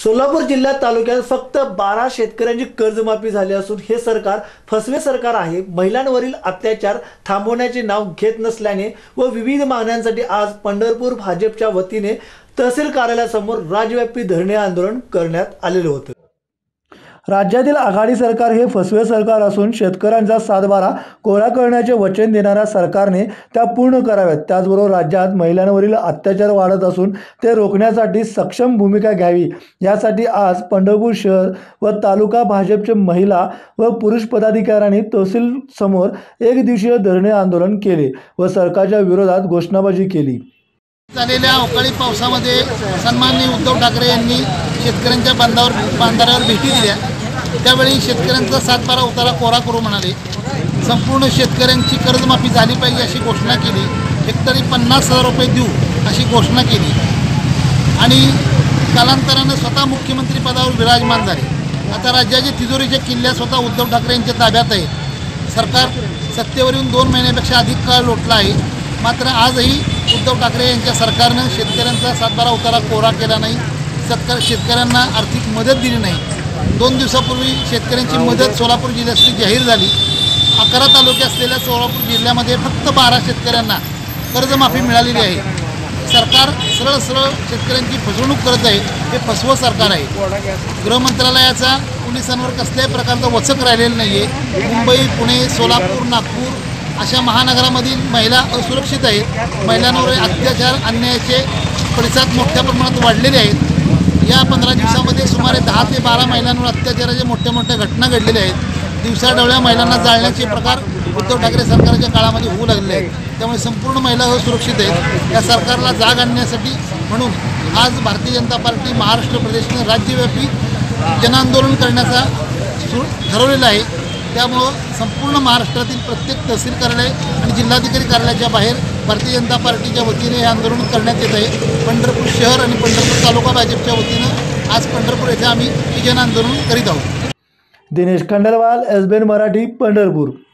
सोलापूर जिल्ह्यात तालुक्यात फक्त 12 शेतकऱ्यांची कर्जमाफी झाली असून हे सरकार फसवे सरकार आहे। महिलांवरील अत्याचार थांबवण्याचे नाव घेत नसल्याने व विविध मागण्यांसाठी आज पंढरपूर भाजपच्या वतीने तहसील कार्यालयासमोर राज्यव्यापी धरणे आंदोलन करण्यात आलेले होते। राज्यातील आघाडी सरकार हे फसवे सरकार असून शेतकऱ्यांचा सातबारा कोरा करण्याचे वचन देणाऱ्या सरकारने त्या पूर्ण कराव्यात। त्याचबरोबर राज्यात महिलांवरील अत्याचार वाढत असून ते रोखण्यासाठी सक्षम भूमिका घ्यावी यासाठी आज पंढरपूर शहर व तालुका भाजपचे महिला व पुरुष पदाधिकाऱ्यांनी तहसील समोर एक दिवसीय धरणे आंदोलन केले व सरकारच्या विरोधात घोषणाबाजी केली। झालेल्या अवकाळी पावसामध्ये सन्माननीय उद्धव ठाकरे यांनी शेतकऱ्यांच्या बांधाऱ्यावर भेटी दिल्या। त्यावेळी शेतकऱ्यांचा सातबारा उतारा कोरा करू म्हणाले। संपूर्ण शेतकऱ्यांची कर्जमाफी झाली पाहिजे अशी घोषणा केली। हेक्टरी 50,000 रुपये देऊ अशी घोषणा केली आणि कालांतरानं स्वतः मुख्यमंत्री पदावर विराजमान झाले। आता राज्याचे तिजोरीचे किल्ले स्वतः उद्धव ठाकरे यांच्या ताब्यात आहेत। सरकार सत्तेवर येऊन 2 महिन्यापेक्षा अधिक काळ लोटला आहे, मात्र आजही उद्धव ठाकरे यांच्या सरकारनं शेतकऱ्यांचा सातबारा उतारा कोरा केला नाही। शेतकऱ्यांना आर्थिक मदत दिली नाही। 2 दिवसापूर्वी शेतकऱ्यांची मदत सोलापूर जिल्ह्यातली जाहीर झाली। 11 तालुके असलेल्या सोलापूर जिल्ह्यामध्ये फक्त 12 शेतकऱ्यांना कर्जमाफी मिळालेली आहे। सरकार सरळ शेतकऱ्यांची फसवणूक करत आहे। हे फसवं सरकार आहे। गृहमंत्रालयाचा पोलिसांवर कसल्याही प्रकारचं वचक राहिलेलं नाही आहे। मुंबई, पुणे, सोलापूर, नागपूर अशा महानगरामधील महिला असुरक्षित आहेत। महिलांवर अत्याचार अन्यायाचे प्रतिसाद मोठ्या प्रमाणात वाढलेले आहेत। या 15 दिवसामध्ये सुमारे 10 ते 12 महिलांवर अत्याचाराच्या मोठ्या घटना घडलेल्या आहेत। दिवसाढवळ्या महिलांना जाळण्याचे प्रकार उद्धव ठाकरे सरकारच्या काळामध्ये होऊ लागलेले आहेत। त्यामुळे संपूर्ण महिला असुरक्षित आहेत। या सरकारला जाग आणण्यासाठी म्हणून आज भारतीय जनता पार्टी महाराष्ट्र प्रदेशने राज्यव्यापी जनआंदोलन करण्याचा ठरवलेलं आहे। त्यामुळं संपूर्ण महाराष्ट्रातील प्रत्येक तहसील कार्यालय आणि जिल्हाधिकारी कार्यालयाच्या बाहेर भारतीय जनता पार्टीच्या वतीने हे आंदोलन करण्यात येत आहे। पंढरपूर शहर आणि पंढरपूर तालुका भाजपच्या वतीनं आज पंढरपूर येथे आम्ही हे जनआंदोलन करीत आहोत। दिनेश खंडेलवाल, SBN मराठी, पंढरपूर।